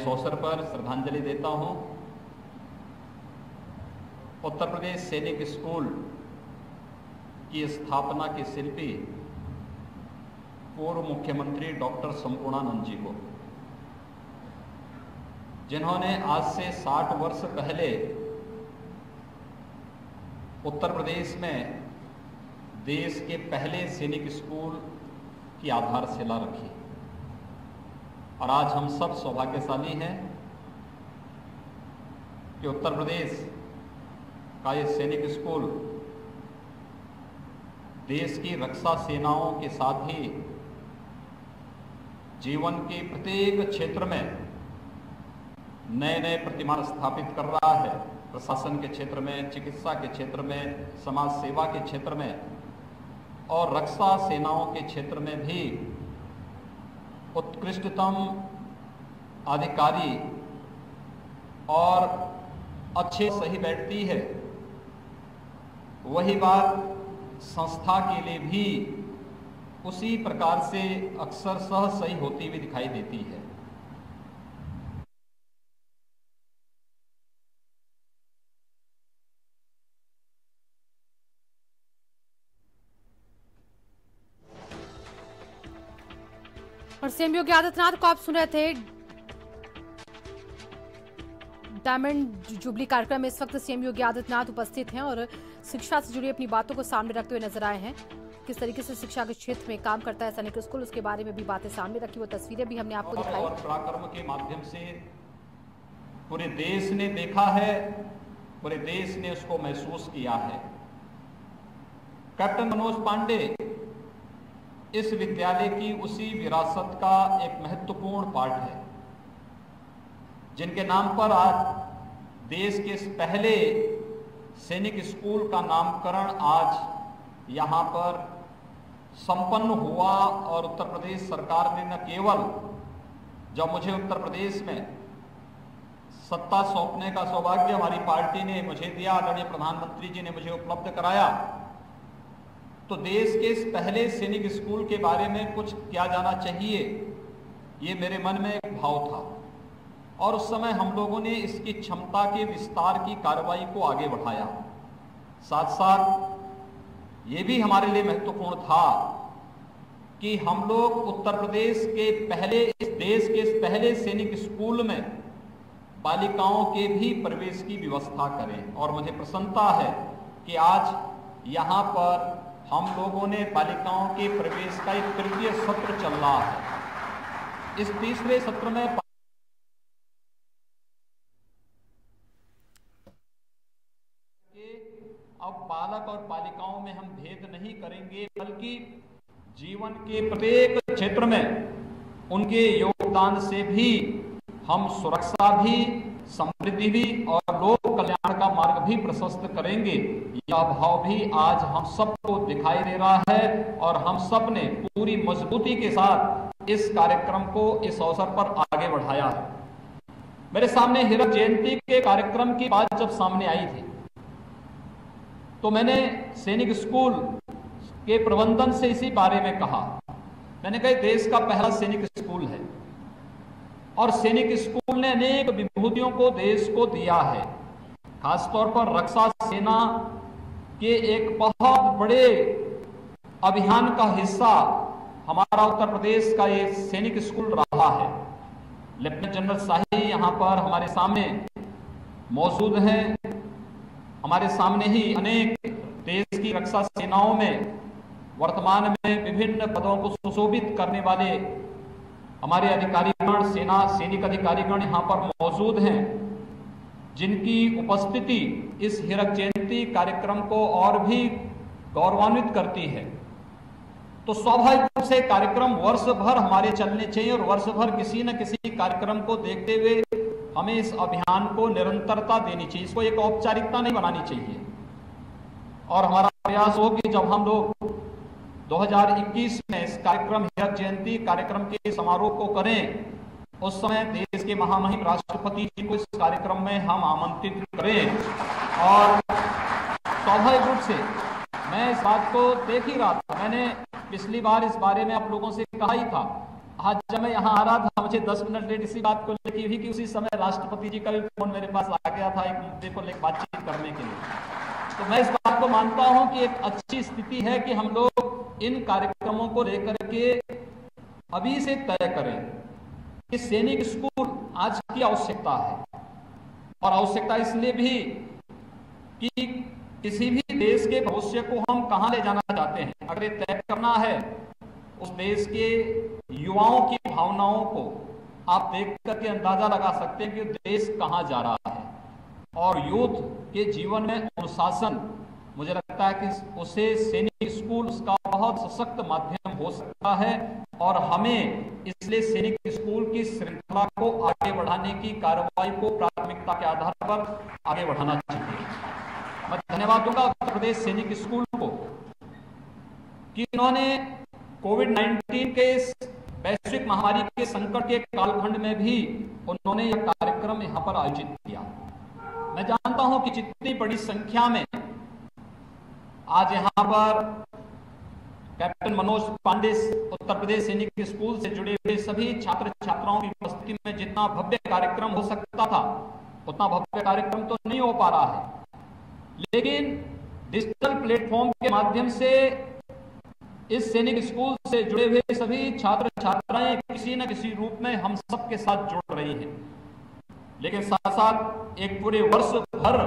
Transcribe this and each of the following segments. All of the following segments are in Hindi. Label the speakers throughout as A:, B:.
A: इस अवसर पर श्रद्धांजलि देता हूं उत्तर प्रदेश सैनिक स्कूल की स्थापना के शिल्पी पूर्व मुख्यमंत्री डॉक्टर संपूर्णानंद जी को, जिन्होंने आज से 60 वर्ष पहले उत्तर प्रदेश में देश के पहले सैनिक स्कूल की आधारशिला रखी। और आज हम सब सौभाग्यशाली हैं कि उत्तर प्रदेश का ये सैनिक स्कूल देश की रक्षा सेनाओं के साथ ही जीवन के प्रत्येक क्षेत्र में नए नए प्रतिमान स्थापित कर रहा है। प्रशासन के क्षेत्र में, चिकित्सा के क्षेत्र में, समाज सेवा के क्षेत्र में और रक्षा सेनाओं के क्षेत्र में भी उत्कृष्टतम अधिकारी और अच्छे सही बैठती है। वही बात संस्था के लिए भी उसी प्रकार से अक्सर सह सही होती हुई दिखाई देती है।
B: और सीएम योगी आदित्यनाथ को आप सुन रहे थे डायमंड जुबली कार्यक्रम में। इस वक्त सीएम योगी आदित्यनाथ उपस्थित हैं और शिक्षा से जुड़ी अपनी बातों को सामने रखते हुए नजर आए हैं। किस तरीके से शिक्षा के क्षेत्र में काम करता है सैनिक स्कूल, उसके बारे में भी बातें सामने रखी, वो तस्वीरें भी हमने आपको दिखाई।
A: और पराक्रम के माध्यम से पूरे देश ने देखा है, पूरे देश ने उसको महसूस किया है। कैप्टन मनोज पांडे इस विद्यालय की उसी विरासत का एक महत्वपूर्ण पार्ट है, जिनके नाम पर आज देश के इस पहले सैनिक स्कूल का नामकरण आज यहाँ पर संपन्न हुआ। और उत्तर प्रदेश सरकार ने न केवल, जब मुझे उत्तर प्रदेश में सत्ता सौंपने का सौभाग्य हमारी पार्टी ने मुझे दिया, आदरणीय प्रधानमंत्री जी ने मुझे उपलब्ध कराया, तो देश के इस पहले सैनिक स्कूल के बारे में कुछ किया जाना चाहिए, ये मेरे मन में एक भाव था। और उस समय हम लोगों ने इसकी क्षमता के विस्तार की कार्रवाई को आगे बढ़ाया। साथ साथ ये भी हमारे लिए महत्वपूर्ण था कि हम लोग उत्तर प्रदेश के पहले, इस देश के इस पहले सैनिक स्कूल में बालिकाओं के भी प्रवेश की व्यवस्था करें। और मुझे प्रसन्नता है कि आज यहाँ पर हम लोगों ने बालिकाओं के प्रवेश का एक तृतीय सत्र चल रहा है। इस तीसरे सत्र में अब बालक और बालिकाओं में हम भेद नहीं करेंगे, बल्कि जीवन के प्रत्येक क्षेत्र में उनके योगदान से भी हम सुरक्षा भी, समृद्धि भी और लोक कल्याण का मार्ग भी प्रशस्त करेंगे। यह भाव भी आज हम सबको दिखाई दे रहा है और हम सब ने पूरी मजबूती के साथ इस कार्यक्रम को इस अवसर पर आगे बढ़ाया है। मेरे सामने हीरक जयंती के कार्यक्रम की बात जब सामने आई थी, तो मैंने सैनिक स्कूल के प्रबंधन से इसी बारे में कहा। मैंने कहा देश का पहला सैनिक स्कूल है और सैनिक स्कूल ने अनेक विभूतियों को देश को दिया है। खासतौर पर रक्षा सेना के एक बहुत बड़े अभियान का हिस्सा हमारा उत्तर प्रदेश का ये सैनिक स्कूल रहा है। लेफ्टिनेंट जनरल शाही यहाँ पर हमारे सामने मौजूद हैं। हमारे सामने ही अनेक देश की रक्षा सेनाओं में वर्तमान में विभिन्न पदों को सुशोभित करने वाले हमारे अधिकारीगण, सैनिक अधिकारीगण यहाँ पर मौजूद हैं, जिनकी उपस्थिति इस हीरक जयंती कार्यक्रम को और भी गौरवान्वित करती है। तो स्वाभाविक रूप से कार्यक्रम वर्ष भर हमारे चलने चाहिए और वर्ष भर किसी न किसी कार्यक्रम को देखते हुए हमें इस अभियान को निरंतरता देनी चाहिए, इसको एक औपचारिकता नहीं बनानी चाहिए। और हमारा प्रयास हो कि जब हम लोग 2021 में इस कार्यक्रम हीरक जयंती कार्यक्रम के समारोह को करें, उस समय देश के महामहिम राष्ट्रपति जी को इस कार्यक्रम में हम आमंत्रित करें। और स्वाभाविक रूप से मैं इस बात को देख ही रहा था, मैंने पिछली बार इस बारे में आप लोगों से कहा ही था आज जब मैं यहाँ आ रहा था, मुझे 10 मिनट लेट इसी बात को लेकर हुई कि उसी समय राष्ट्रपति जी का भी फोन मेरे पास आ गया था एक मुद्दे को लेकर बातचीत करने के लिए। तो मैं इस बात को मानता हूं कि एक अच्छी स्थिति है कि हम लोग इन कार्यक्रमों को लेकर के अभी से तय करें कि सैनिक स्कूल आज की आवश्यकता है, और आवश्यकता इसलिए भी कि किसी भी देश के भविष्य को हम कहां ले जाना चाहते हैं, अगर ये तय करना है उस देश के युवाओं की भावनाओं को आप देख करके अंदाजा लगा सकते हैं कि देश कहां जा रहा है। और यूथ के जीवन में अनुशासन, मुझे लगता है कि उसे सैनिक स्कूल उसका बहुत सशक्त माध्यम हो सकता है, और हमें इसलिए सैनिक स्कूल की श्रृंखला को आगे बढ़ाने की कार्रवाई को प्राथमिकता के आधार पर आगे बढ़ाना चाहिए। मैं धन्यवाद दूंगा उत्तर प्रदेश सैनिक स्कूल को कि इन्होंने कोविड-19 के इस वैश्विक महामारी के संकट के कालखंड में भी उन्होंने यह कार्यक्रम यहाँ पर आयोजित किया। मैं जानता हूं कि जितनी बड़ी संख्या में आज यहाँ पर कैप्टन मनोज पांडे उत्तर प्रदेश सैनिक स्कूल से जुड़े हुए सभी छात्र छात्राओं की उपस्थिति में जितना भव्य कार्यक्रम हो सकता था, उतना भव्य कार्यक्रम तो नहीं हो पा रहा है, लेकिन डिजिटल प्लेटफॉर्म के माध्यम से इस सैनिक स्कूल से जुड़े हुए सभी छात्र छात्राएं किसी न किसी रूप में हम सबके साथ जुड़ रही हैं। लेकिन साथ साथ एक पूरे वर्ष भर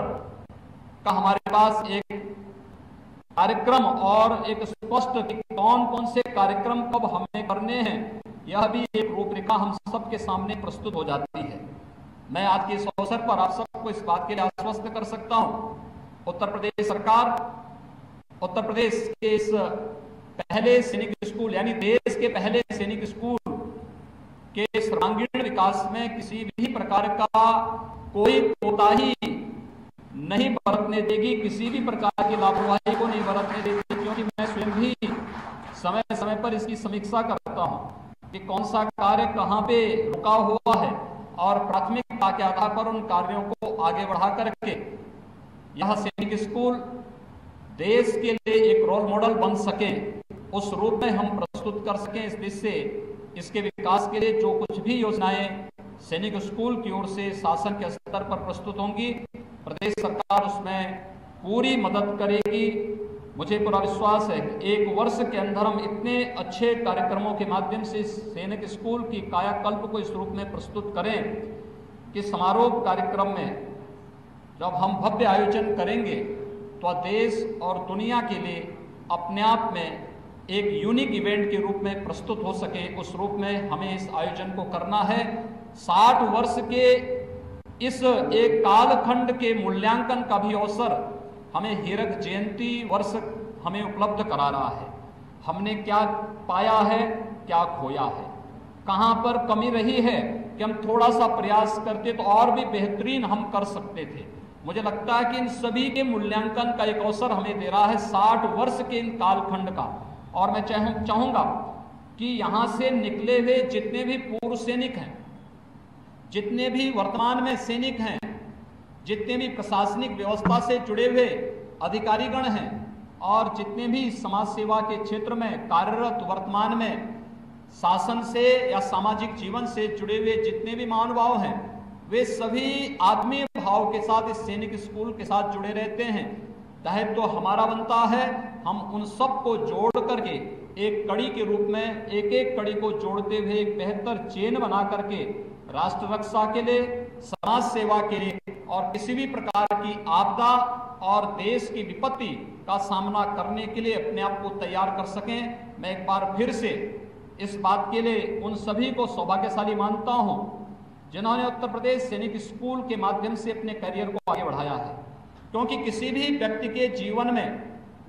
A: का हमारे पास एक कार्यक्रम और एक स्पष्ट कि कौन कौन से कार्यक्रम कब हमें करने हैं, यह भी एक रूपरेखा हम सबके सामने प्रस्तुत हो जाती है। मैं आज के इस अवसर पर आप सबको इस बात के लिए आश्वस्त कर सकता हूं, उत्तर प्रदेश सरकार उत्तर प्रदेश के इस पहले सैनिक स्कूल यानी देश के पहले सैनिक स्कूल के सर्वांगीण विकास में किसी भी प्रकार का कोई कोताही नहीं बरतने देगी, किसी भी प्रकार की लापरवाही को नहीं बरतने देगी, क्योंकि मैं स्वयं भी समय समय पर इसकी समीक्षा करता हूं कि कौन सा कार्य कहां पे रुका हुआ है, और प्राथमिकता के आधार पर उन कार्यों को आगे बढ़ा करके यह सैनिक स्कूल देश के लिए एक रोल मॉडल बन सके, उस रूप में हम प्रस्तुत कर सकें इस देश से। इसके विकास के लिए जो कुछ भी योजनाएं सैनिक स्कूल की ओर से शासन के स्तर पर प्रस्तुत होंगी, प्रदेश सरकार उसमें पूरी मदद करेगी। मुझे पूरा विश्वास है कि एक वर्ष के अंदर हम इतने अच्छे कार्यक्रमों के माध्यम से सैनिक स्कूल की कायाकल्प को इस रूप में प्रस्तुत करें कि समारोह कार्यक्रम में जब हम भव्य आयोजन करेंगे तो देश और दुनिया के लिए अपने आप में एक यूनिक इवेंट के रूप में प्रस्तुत हो सके, उस रूप में हमें इस आयोजन को करना है। 60 वर्ष के इस एक कालखंड के मूल्यांकन का भी अवसर हमें हीरक जयंती वर्ष हमें उपलब्ध करा रहा है। हमने क्या पाया है, क्या खोया है, कहां पर कमी रही है कि हम थोड़ा सा प्रयास करते तो और भी बेहतरीन हम कर सकते थे। मुझे लगता है कि इन सभी के मूल्यांकन का एक अवसर हमें दे रहा है 60 वर्ष के इन कालखंड का। और मैं चाहूंगा कि यहां से निकले हुए जितने भी पूर्व सैनिक हैं, जितने भी वर्तमान में सैनिक हैं, जितने भी प्रशासनिक व्यवस्था से जुड़े हुए अधिकारीगण हैं, और जितने भी समाज सेवा के क्षेत्र में कार्यरत वर्तमान में शासन से या सामाजिक जीवन से जुड़े हुए जितने भी महानुभाव हैं, वे सभी आत्मीय भाव के साथ इस सैनिक स्कूल के साथ जुड़े रहते हैं। दायित्व तो हमारा बनता है, हम उन सब को जोड़ करके एक कड़ी के रूप में एक एक कड़ी को जोड़ते हुए एक बेहतर चेन बना करके राष्ट्र रक्षा के लिए, समाज सेवा के लिए और किसी भी प्रकार की आपदा और देश की विपत्ति का सामना करने के लिए अपने आप को तैयार कर सकें। मैं एक बार फिर से इस बात के लिए उन सभी को सौभाग्यशाली मानता हूं जिन्होंने उत्तर प्रदेश सैनिक स्कूल के माध्यम से अपने करियर को आगे बढ़ाया है, क्योंकि किसी भी व्यक्ति के जीवन में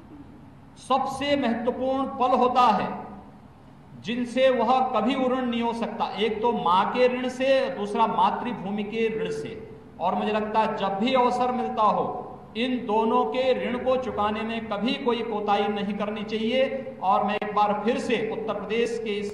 A: सबसे महत्वपूर्ण पल होता है जिनसे वह कभी ऋण नहीं हो सकता। एक तो मां के ऋण से, दूसरा मातृभूमि के ऋण से। और मुझे लगता है जब भी अवसर मिलता हो इन दोनों के ऋण को चुकाने में कभी कोई कोताही नहीं करनी चाहिए। और मैं एक बार फिर से उत्तर प्रदेश के इस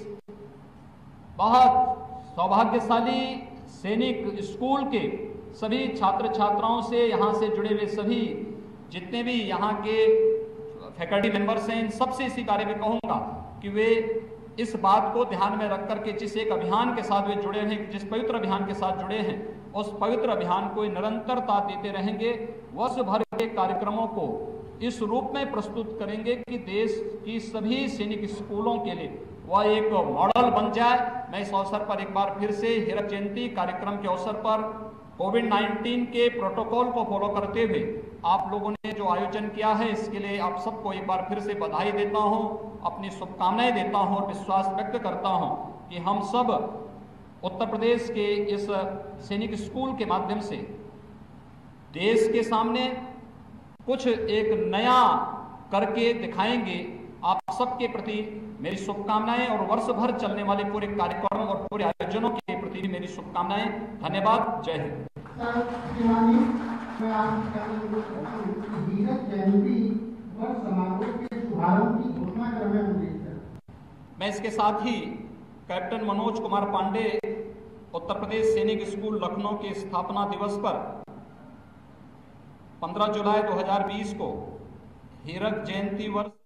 A: बहुत सौभाग्यशाली सैनिक स्कूल के सभी छात्र छात्राओं से, यहाँ से जुड़े हुए सभी जितने भी यहाँ के फैकल्टी मेंबर्स हैं, इन सबसे इसी बारे में कहूँगा कि वे इस बात को ध्यान में रख करके जिस एक अभियान के साथ वे जुड़े हैं, जिस पवित्र अभियान के साथ जुड़े हैं, उस पवित्र अभियान को निरंतरता देते रहेंगे। वर्ष भर के कार्यक्रमों को इस रूप में प्रस्तुत करेंगे कि देश की सभी सैनिक स्कूलों के लिए वह एक मॉडल बन जाए। मैं इस अवसर पर एक बार फिर से हीरक जयंती कार्यक्रम के अवसर पर कोविड-19 के प्रोटोकॉल को फॉलो करते हुए आप लोगों ने जो आयोजन किया है, इसके लिए आप सबको एक बार फिर से बधाई देता हूं, अपनी शुभकामनाएं देता हूं और विश्वास व्यक्त करता हूं कि हम सब उत्तर प्रदेश के इस सैनिक स्कूल के माध्यम से देश के सामने कुछ एक नया करके दिखाएंगे। आप सबके प्रति मेरी शुभकामनाएं और वर्ष भर चलने वाले पूरे कार्यक्रम और पूरे आयोजनों के प्रति भी मेरी शुभकामनाएं। धन्यवाद। जय हिंद। मैं इसके साथ ही कैप्टन मनोज कुमार पांडे उत्तर प्रदेश सैनिक स्कूल लखनऊ के स्थापना दिवस पर 15 जुलाई 2020 को हीरक जयंती वर्ष